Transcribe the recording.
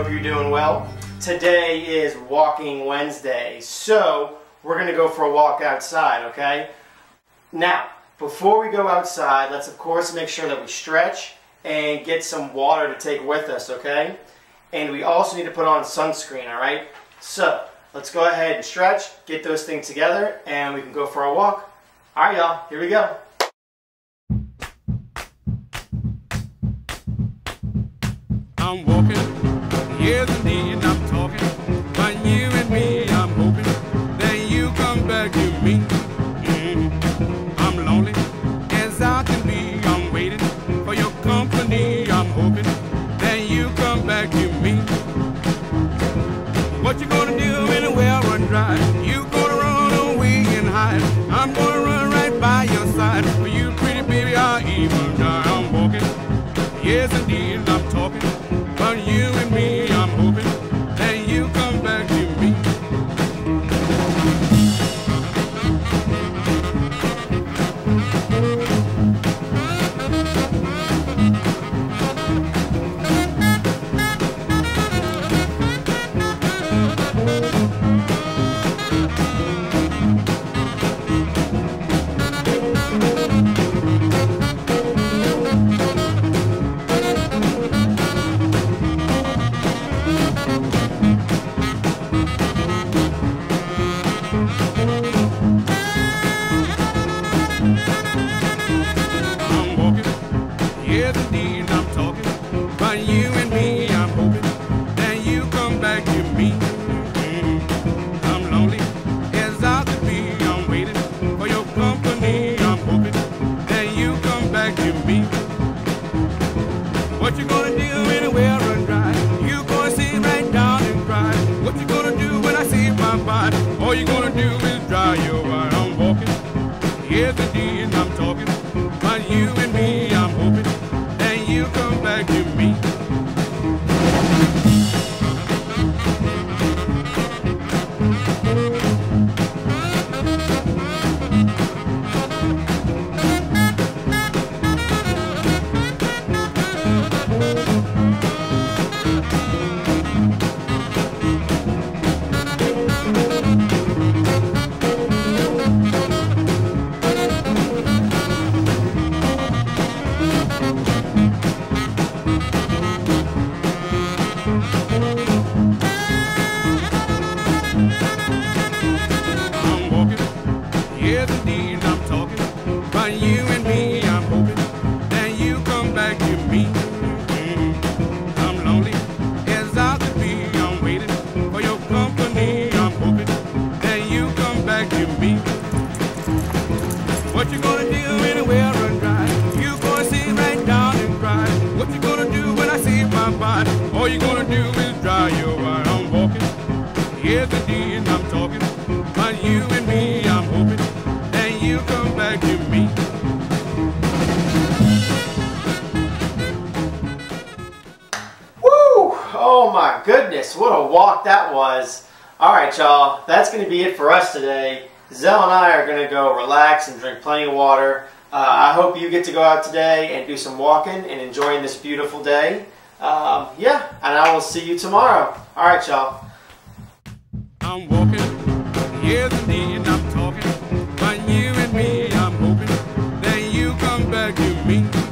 hope you're doing well. Today is Walking Wednesday, so we're going to go for a walk outside, okay? Now, before we go outside, let's of course make sure that we stretch and get some water to take with us, okay? And we also need to put on sunscreen, alright? So, let's go ahead and stretch, get those things together, and we can go for a walk. Alright y'all, here we go. I'm walking, yes indeed, I'm talking, but you and me, I'm hoping that you come back to me. I'm lonely as I can be, I'm waiting for your company, I'm hoping that you come back to me. What you gonna do when the well run dry? You gonna run away and hide, I'm gonna run right by your side. For you pretty baby, I'll even die. I'm walking, yes indeed, I'm talking, but you and me, I'm hoping that you come back to me. Yes, indeed, I'm talking, but you and me, I'm hoping that you come back to me. I'm lonely as I could be, I'm waiting for your company, I'm hoping that you come back to me. What you gonna do when the well run dry? You gonna sit right down and cry. What you gonna do when I see my body? All you gonna do is dry your eye. I'm walking, yes, indeed, I'm talking, but you and me, I'm hoping that you come back to me. Yes, indeed, I'm talking, but you and me, I'm hoping that you come back to me. I'm lonely as I could be, I'm waiting for your company, I'm hoping that you come back to me. What you gonna do when the well run dry? You gonna sit right down and cry. What you gonna do when I see my body? All you gonna do is dry your eye. I'm walking, yes, indeed, I'm talking, but you and me, I'm hoping that you come back to me. Woo! Oh my goodness, what a walk that was. Alright y'all, that's going to be it for us today. Zell and I are going to go relax and drink plenty of water. I hope you get to go out today and do some walking and enjoying this beautiful day. Yeah, and I will see you tomorrow. Alright y'all. I'm walking, yes indeed, I'm talking, but you and me, I'm hoping that you come back to me.